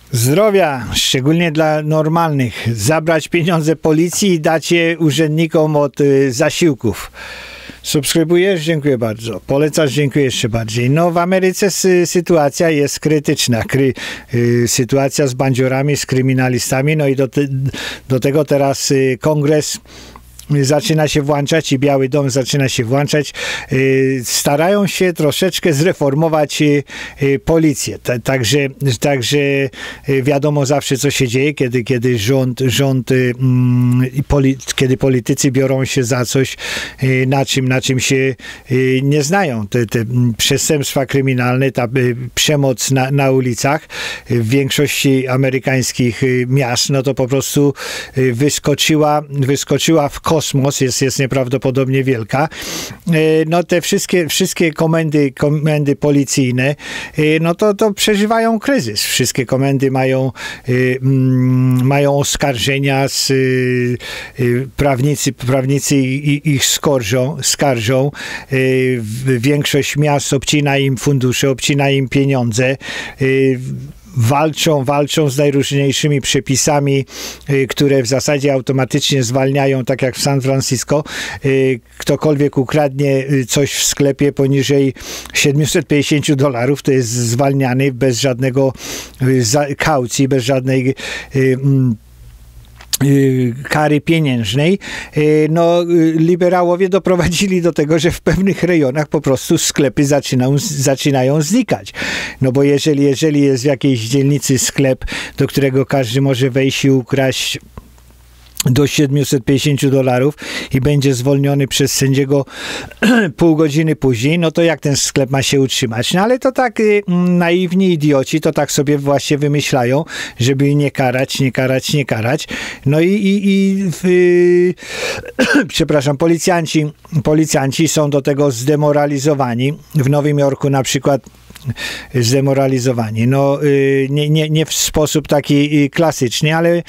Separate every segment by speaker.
Speaker 1: Zdrowia, szczególnie dla normalnych. Zabrać pieniądze policji i dać je urzędnikom od zasiłków. Subskrybujesz? Dziękuję bardzo. Polecasz? Dziękuję jeszcze bardziej. No w Ameryce sytuacja jest krytyczna. Sytuacja z bandziorami, z kryminalistami. No i do tego teraz Kongres zaczyna się włączać i Biały Dom zaczyna się włączać. Starają się troszeczkę zreformować policję. Także wiadomo zawsze, co się dzieje, kiedy kiedy politycy biorą się za coś, na czym się nie znają. Te przestępstwa kryminalne, ta przemoc na ulicach w większości amerykańskich miast, no to po prostu wyskoczyła w kosmos, jest nieprawdopodobnie wielka. No te wszystkie komendy policyjne, no to przeżywają kryzys. Wszystkie komendy mają oskarżenia, prawnicy ich skarżą. Większość miast obcina im fundusze, obcina im pieniądze. Walczą z najróżniejszymi przepisami, które w zasadzie automatycznie zwalniają, tak jak w San Francisco. Ktokolwiek ukradnie coś w sklepie poniżej $750, to jest zwalniany bez żadnego kaucji, bez żadnej kary pieniężnej. No, liberałowie doprowadzili do tego, że w pewnych rejonach po prostu sklepy zaczynają znikać. No bo jeżeli jest w jakiejś dzielnicy sklep, do którego każdy może wejść i ukraść do $750 i będzie zwolniony przez sędziego pół godziny później, no to jak ten sklep ma się utrzymać? No ale to tak naiwni idioci to tak sobie właśnie wymyślają, żeby nie karać. No przepraszam, policjanci są do tego zdemoralizowani. W Nowym Jorku na przykład zdemoralizowani. No, nie w sposób taki klasyczny, ale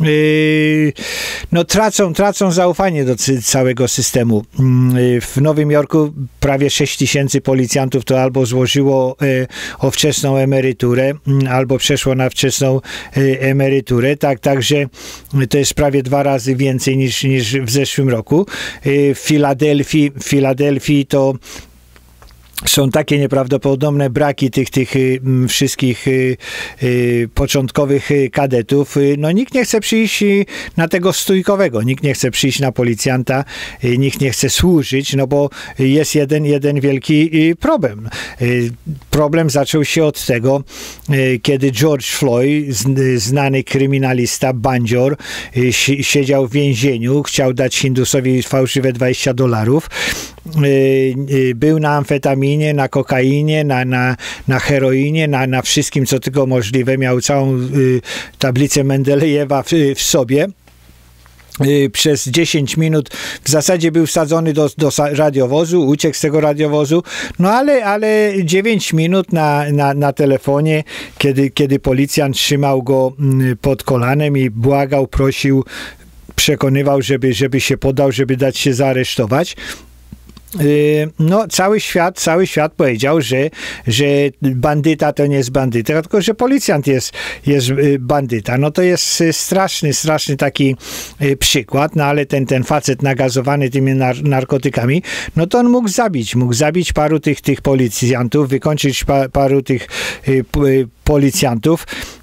Speaker 1: no, tracą zaufanie do całego systemu. W Nowym Jorku prawie 6,000 policjantów to albo złożyło o wczesną emeryturę, albo przeszło na wczesną emeryturę. Także to jest prawie 2 razy więcej niż w zeszłym roku. W Filadelfii to są takie nieprawdopodobne braki tych wszystkich początkowych kadetów. No nikt nie chce przyjść na tego stójkowego, nikt nie chce przyjść na policjanta, nikt nie chce służyć, no bo jest jeden wielki problem. Problem zaczął się od tego, kiedy George Floyd, znany kryminalista, bandzior, siedział w więzieniu, chciał dać Hindusowi fałszywe $20. Był na amfetaminie, na kokainie, na heroinie, na wszystkim, co tylko możliwe. Miał całą tablicę Mendelejewa w sobie. Przez 10 minut w zasadzie był wsadzony do radiowozu, uciekł z tego radiowozu, no ale 9 minut na telefonie, kiedy policjant trzymał go pod kolanem i błagał, prosił, przekonywał, żeby się podał, żeby dać się zaaresztować. No, cały świat powiedział, że bandyta to nie jest bandyta, tylko że policjant jest bandyta. No to jest straszny taki przykład, no ale ten facet nagazowany tymi narkotykami, no to on mógł zabić paru tych policjantów, wykończyć paru tych policjantów.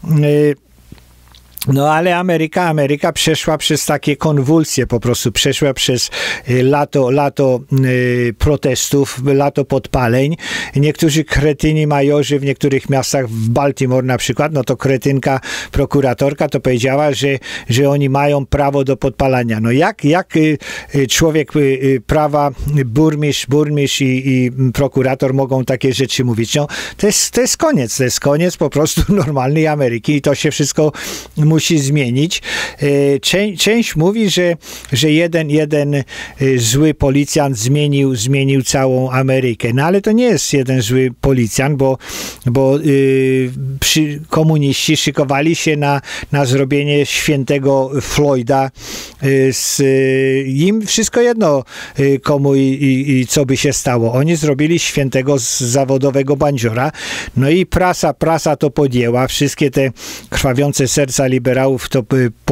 Speaker 1: No ale Ameryka przeszła przez takie konwulsje, po prostu przeszła przez lato protestów, lato podpaleń. Niektórzy kretyni majorzy w niektórych miastach, w Baltimore na przykład, no to kretynka prokuratorka to powiedziała, że oni mają prawo do podpalania. No jak człowiek prawa, burmistrz i prokurator mogą takie rzeczy mówić? No to jest koniec po prostu normalnej Ameryki i to się wszystko musi zmienić. Część mówi, że jeden zły policjant zmienił całą Amerykę. No ale to nie jest jeden zły policjant, bo komuniści szykowali się na zrobienie świętego Floyda. Im wszystko jedno, komu i co by się stało. Oni zrobili świętego zawodowego bandziora. No i prasa to podjęła. Wszystkie te krwawiące serca liberałów to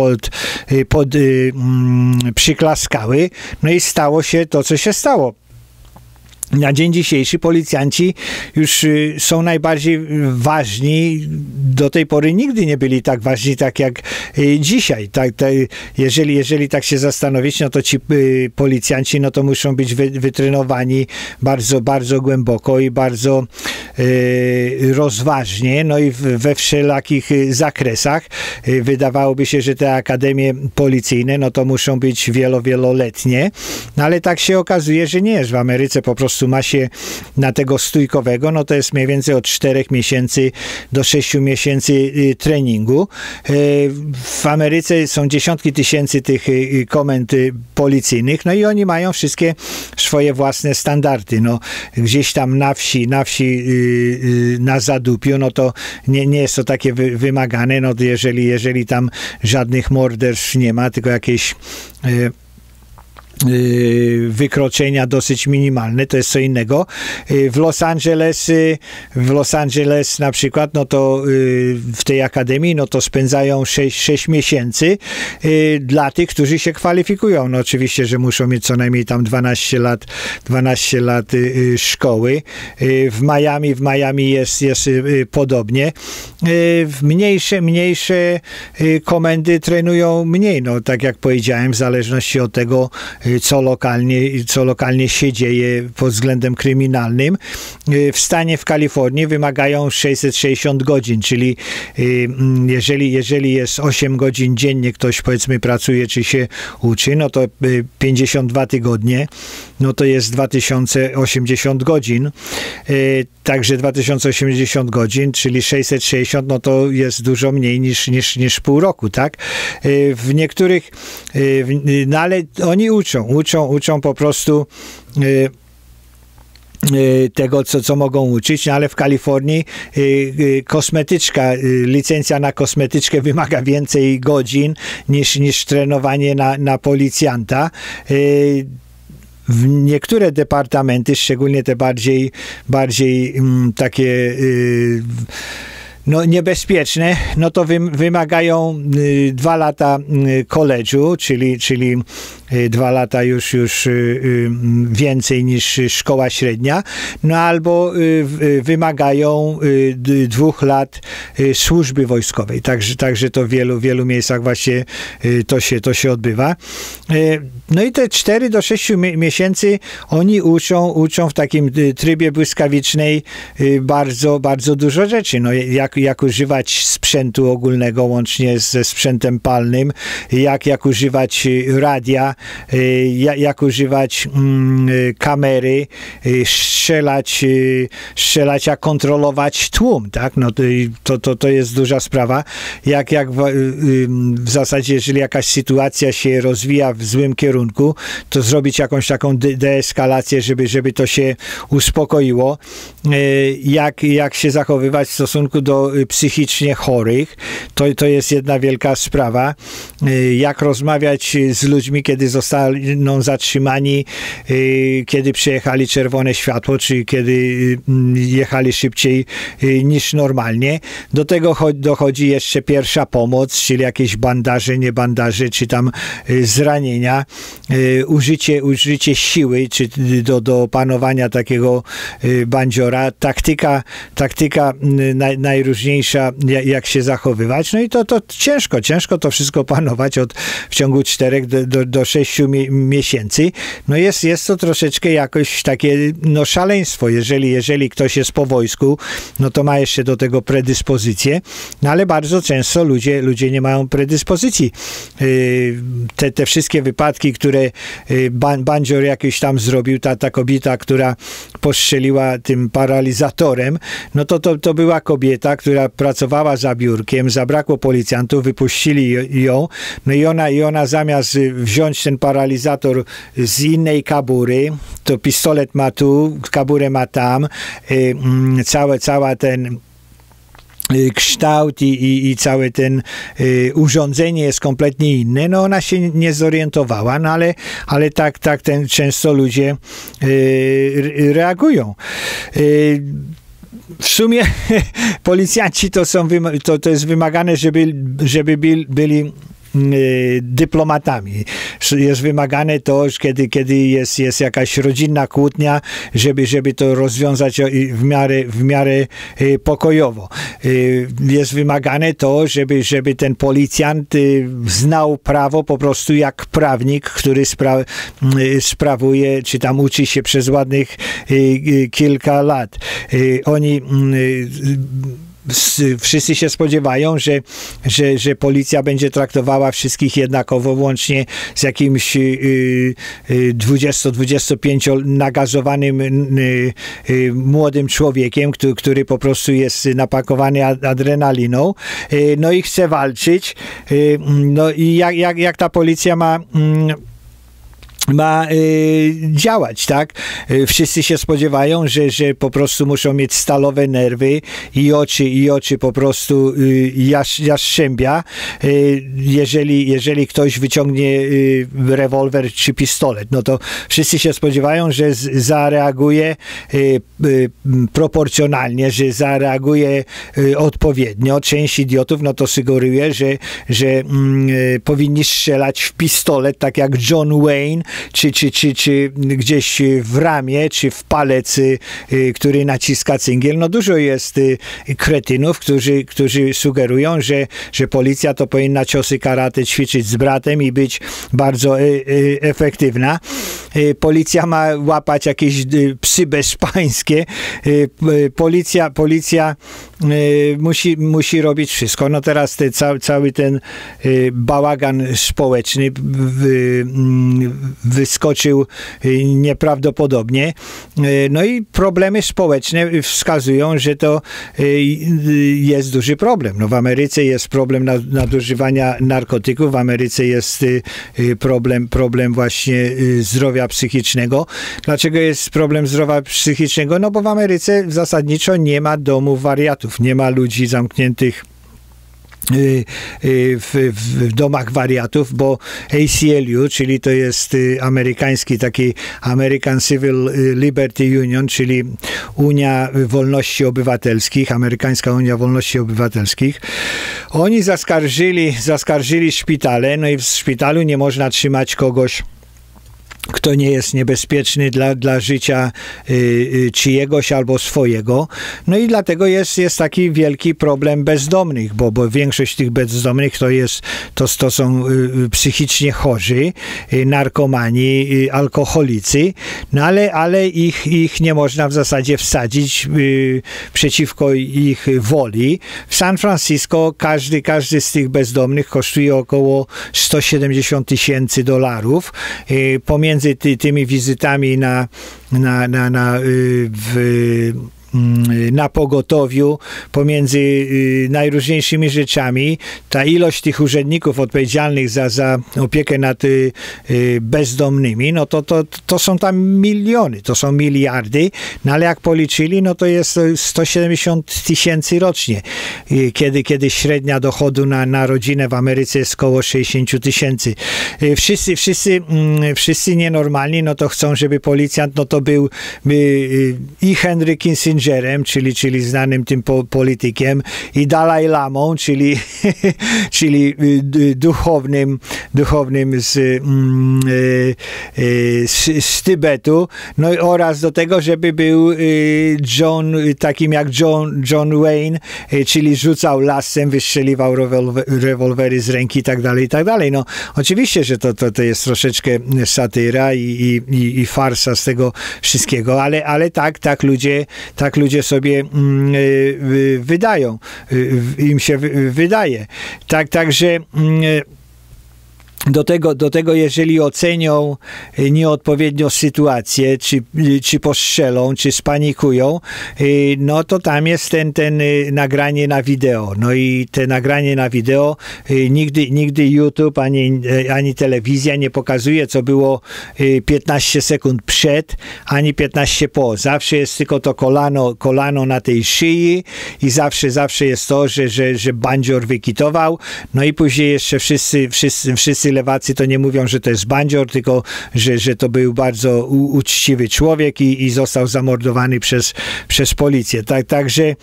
Speaker 1: przyklaskały. No i stało się to, co się stało. Na dzień dzisiejszy policjanci już są najbardziej ważni. Do tej pory nigdy nie byli tak ważni, tak jak dzisiaj. Jeżeli tak się zastanowić, no to ci policjanci no to muszą być wytrenowani bardzo, bardzo głęboko i bardzo rozważnie, no i we wszelakich zakresach. Wydawałoby się, że te akademie policyjne, no to muszą być wieloletnie, no ale tak się okazuje, że nie jest. W Ameryce po prostu ma się na tego stójkowego, no to jest mniej więcej od 4 miesięcy do 6 miesięcy treningu. W Ameryce są dziesiątki tysięcy tych komend policyjnych, no i oni mają wszystkie swoje własne standardy. No, gdzieś tam na wsi na zadupiu, no to nie jest to takie wymagane, no jeżeli tam żadnych morderstw nie ma, tylko jakieś wykroczenia dosyć minimalne, to jest co innego. W Los Angeles na przykład, no to w tej akademii, no to spędzają 6 miesięcy dla tych, którzy się kwalifikują. No oczywiście, że muszą mieć co najmniej tam 12 lat szkoły. W Miami jest podobnie. Mniejsze komendy trenują mniej, no tak jak powiedziałem, w zależności od tego, co lokalnie się dzieje pod względem kryminalnym. W stanie w Kalifornii wymagają 660 godzin, czyli jeżeli jest 8 godzin dziennie, ktoś powiedzmy pracuje czy się uczy, no to 52 tygodnie, no to jest 2080 godzin. Także 2080 godzin, czyli 660, no to jest dużo mniej niż pół roku, tak? W niektórych, no ale oni uczą po prostu tego, co mogą uczyć, no ale w Kalifornii licencja na kosmetyczkę wymaga więcej godzin niż trenowanie na policjanta. W niektóre departamenty, szczególnie te bardziej takie no niebezpieczne, no to wymagają 2 lata college'u, czyli 2 lata już więcej niż szkoła średnia, no albo wymagają 2 lat służby wojskowej. Także to w wielu miejscach właśnie to się odbywa. No i te 4 do 6 miesięcy oni uczą w takim trybie błyskawicznej bardzo, bardzo dużo rzeczy. No jak używać sprzętu ogólnego łącznie ze sprzętem palnym, jak używać radia, jak używać kamery, strzelać, jak kontrolować tłum, tak? No to jest duża sprawa. Jak w zasadzie, jeżeli jakaś sytuacja się rozwija w złym kierunku, to zrobić jakąś taką deeskalację, żeby to się uspokoiło. Jak się zachowywać w stosunku do psychicznie chorych, to jest jedna wielka sprawa. Jak rozmawiać z ludźmi, kiedy zostaną zatrzymani, kiedy przejechali czerwone światło, czy kiedy jechali szybciej niż normalnie. Do tego dochodzi jeszcze pierwsza pomoc, czyli jakieś bandaże, nie bandaże, czy tam zranienia, użycie siły, czy do opanowania takiego bandziora, taktyka najróżniejsza, jak się zachowywać. No i to ciężko to wszystko panować w ciągu 4 do 6 miesięcy. No jest to troszeczkę jakoś takie no szaleństwo. Jeżeli ktoś jest po wojsku, no to ma jeszcze do tego predyspozycje, no ale bardzo często ludzie nie mają predyspozycji. Te wszystkie wypadki, które bandzior jakiś tam zrobił, ta kobieta, która postrzeliła tym paralizatorem, no to była kobieta, która pracowała za biurkiem, zabrakło policjantów, wypuścili ją, no i ona zamiast wziąć ten paralizator z innej kabury, to pistolet ma tu, kaburę ma tam, cała ten kształt i całe ten urządzenie jest kompletnie inne, no ona się nie zorientowała, no ale tak często ludzie reagują. W sumie policjanci to jest wymagane, żeby byli dyplomatami. Jest wymagane to, że kiedy jest jakaś rodzinna kłótnia, żeby to rozwiązać w miarę pokojowo. Jest wymagane to, żeby ten policjant znał prawo po prostu jak prawnik, który sprawuje, czy tam uczy się przez ładnych kilka lat. Oni wszyscy się spodziewają, że policja będzie traktowała wszystkich jednakowo, włącznie z jakimś 20-25 nagazowanym młodym człowiekiem, który po prostu jest napakowany adrenaliną, no i chce walczyć. No i jak ta policja ma działać, tak? Wszyscy się spodziewają, że po prostu muszą mieć stalowe nerwy i oczy po prostu jastrzębia, jeżeli ktoś wyciągnie rewolwer czy pistolet. No to wszyscy się spodziewają, że zareaguje proporcjonalnie, że zareaguje odpowiednio. Część idiotów no to sugeruje, że powinni strzelać w pistolet, tak jak John Wayne, czy gdzieś w ramię, czy w palec, który naciska cyngiel. No dużo jest kretynów, którzy sugerują, że policja to powinna ciosy karate ćwiczyć z bratem i być bardzo efektywna. Policja ma łapać jakieś psy bezpańskie. Policja musi robić wszystko. No teraz cały ten bałagan społeczny wyskoczył nieprawdopodobnie. No i problemy społeczne wskazują, że to jest duży problem. No w Ameryce jest problem nadużywania narkotyków, w Ameryce jest problem właśnie zdrowia psychicznego. Dlaczego jest problem zdrowia psychicznego? No bo w Ameryce zasadniczo nie ma domów wariatów, nie ma ludzi zamkniętych w domach wariatów, bo ACLU, czyli to jest amerykański taki American Civil Liberty Union, czyli Unia Wolności Obywatelskich, Amerykańska Unia Wolności Obywatelskich. Oni zaskarżyli szpitale, no i w szpitalu nie można trzymać kogoś, kto nie jest niebezpieczny dla życia czyjegoś albo swojego. No i dlatego jest taki wielki problem bezdomnych, bo większość tych bezdomnych to są psychicznie chorzy, narkomani, alkoholicy, no ale ich nie można w zasadzie wsadzić przeciwko ich woli. W San Francisco każdy z tych bezdomnych kosztuje około $170,000. Pomiędzy tymi wizytami na pogotowiu, pomiędzy najróżniejszymi rzeczami, ta ilość tych urzędników odpowiedzialnych za opiekę nad bezdomnymi, no to są tam miliony, to są miliardy, no ale jak policzyli, no to jest 170,000 rocznie, kiedy średnia dochodu na rodzinę w Ameryce jest około 60,000. Wszyscy nienormalni, no to chcą, żeby policjant, no to był i Henry Kissingerem, czyli znanym tym politykiem, i Dalaj Lamą, czyli duchownym z Tybetu, no i oraz do tego, żeby był takim jak John Wayne, czyli rzucał lasem, wystrzeliwał rewolwery z ręki i tak dalej. No oczywiście, że to jest troszeczkę satyra i farsa z tego wszystkiego, ale tak ludzie sobie wydają, im się wydaje. Także Do tego, jeżeli ocenią nieodpowiednio sytuację, czy postrzelą, czy spanikują, no to tam jest ten nagranie na wideo. No i te nagranie na wideo nigdy YouTube ani telewizja nie pokazuje, co było 15 sekund przed, ani 15 po. Zawsze jest tylko to kolano na tej szyi i zawsze jest to, że bandzior wykitował. No i później jeszcze wszyscy lewacy to nie mówią, że to jest bandzior, tylko że to był bardzo uczciwy człowiek i został zamordowany przez policję. Także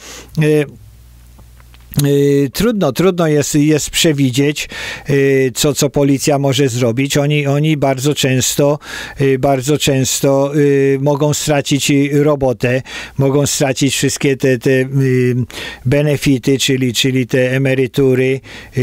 Speaker 1: trudno jest przewidzieć, co policja może zrobić. Oni bardzo często mogą stracić robotę, mogą stracić wszystkie te benefity, czyli te emerytury.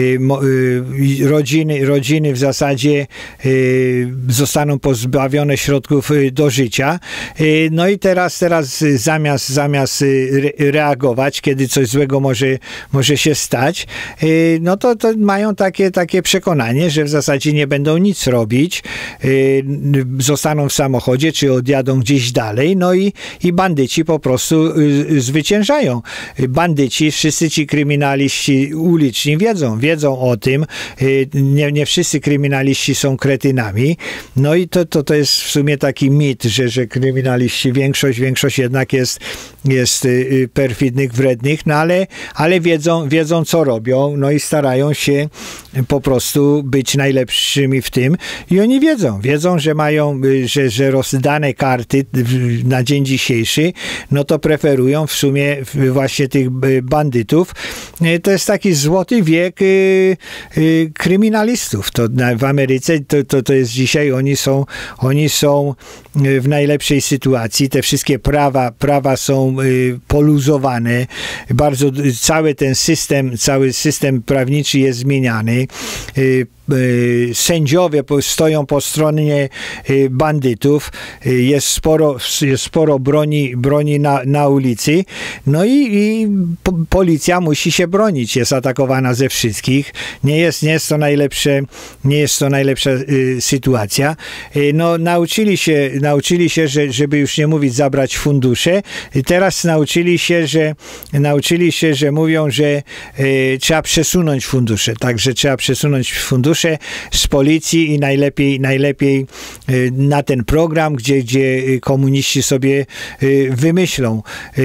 Speaker 1: Rodziny w zasadzie zostaną pozbawione środków do życia. No i teraz zamiast reagować, kiedy coś złego może się stać, no to mają takie przekonanie, że w zasadzie nie będą nic robić, zostaną w samochodzie, czy odjadą gdzieś dalej, no i bandyci po prostu zwyciężają. Bandyci, wszyscy ci kryminaliści uliczni wiedzą o tym, nie wszyscy kryminaliści są kretynami, no i to jest w sumie taki mit, że kryminaliści, większość jednak jest perfidnych, wrednych, no ale wiedzą, co robią, no i starają się po prostu być najlepszymi w tym i oni wiedzą, że mają, że rozdane karty na dzień dzisiejszy, no to preferują w sumie właśnie tych bandytów. To jest taki złoty wiek kryminalistów. To w Ameryce to jest dzisiaj, oni są w najlepszej sytuacji. Te wszystkie prawa są poluzowane. Bardzo cały system prawniczy jest zmieniany. Sędziowie stoją po stronie bandytów, jest sporo broni na ulicy, no i policja musi się bronić, jest atakowana ze wszystkich, nie jest to najlepsza sytuacja. No nauczyli się, żeby już nie mówić zabrać fundusze, teraz nauczyli się, że mówią, że trzeba przesunąć fundusze, także trzeba przesunąć fundusze z policji i najlepiej na ten program, gdzie komuniści sobie wymyślą.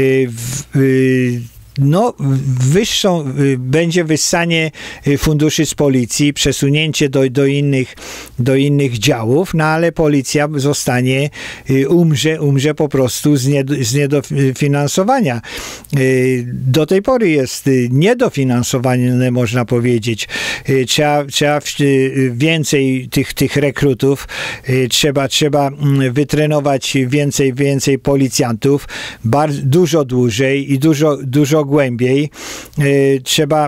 Speaker 1: No, będzie wyssanie funduszy z policji, przesunięcie do innych działów, no ale policja zostanie, umrze po prostu z niedofinansowania. Do tej pory jest niedofinansowanie, można powiedzieć. Trzeba więcej tych rekrutów, trzeba wytrenować więcej policjantów, dużo dłużej i dużo głębiej. Trzeba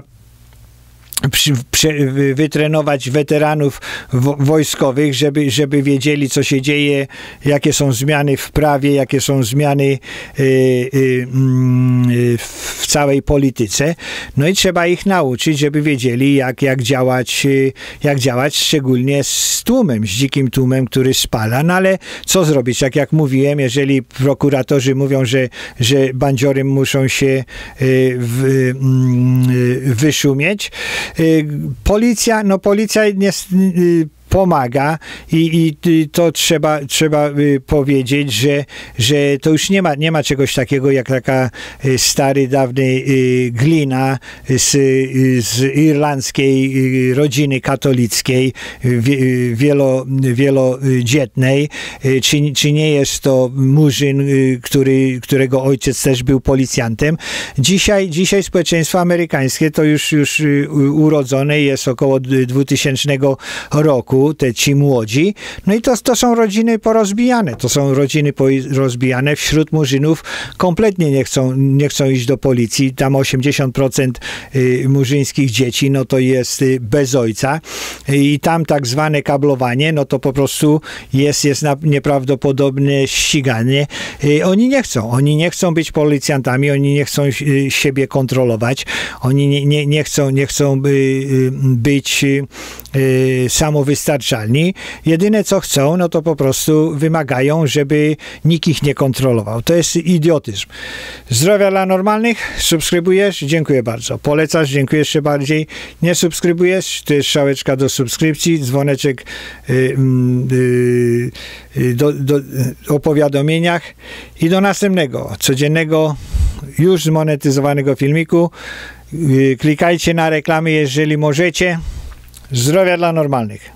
Speaker 1: wytrenować weteranów wojskowych, żeby wiedzieli, co się dzieje, jakie są zmiany w prawie, jakie są zmiany w całej polityce. No i trzeba ich nauczyć, żeby wiedzieli, jak działać, szczególnie z tłumem, z dzikim tłumem, który spala. No ale co zrobić? Jak mówiłem, jeżeli prokuratorzy mówią, że bandziory muszą się wyszumieć, policja pomaga i to trzeba powiedzieć, że to już nie ma czegoś takiego jak taka stary, dawny Glina z irlandzkiej rodziny katolickiej, wielodzietnej, czy nie jest to Murzyn, którego ojciec też był policjantem. Dzisiaj społeczeństwo amerykańskie to już urodzone jest około 2000 roku, ci młodzi, no i to są rodziny porozbijane. To są rodziny porozbijane. Wśród Murzynów kompletnie nie chcą iść do policji. Tam 80% murzyńskich dzieci, no to jest bez ojca. I tam tak zwane kablowanie, no to po prostu jest nieprawdopodobne ściganie. Oni nie chcą być policjantami, oni nie chcą siebie kontrolować, oni nie chcą być samowystarczalni dostarczalni. Jedyne co chcą, no to po prostu wymagają, żeby nikt ich nie kontrolował. To jest idiotyzm. Zdrowia dla normalnych? Subskrybujesz? Dziękuję bardzo. Polecasz? Dziękuję jeszcze bardziej. Nie subskrybujesz? To jest strzałeczka do subskrypcji, dzwoneczek o powiadomieniach i do następnego, codziennego, już zmonetyzowanego filmiku. Klikajcie na reklamy, jeżeli możecie. Zdrowia dla normalnych.